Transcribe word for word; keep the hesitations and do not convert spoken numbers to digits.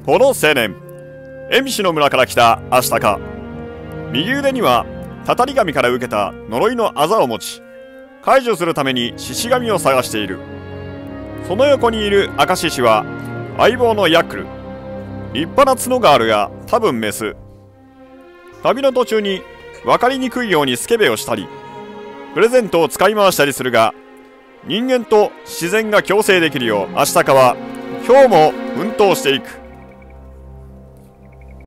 この青年、蝦夷の村から来たアシタカ。右腕にはたたり神から受けた呪いのあざを持ち、解除するために獅子神を探している。その横にいるアカシシは相棒のヤックル。立派な角があるが多分メス。旅の途中に分かりにくいようにスケベをしたり、プレゼントを使い回したりするが、人間と自然が共生できるようアシタカは今日も奮闘していく。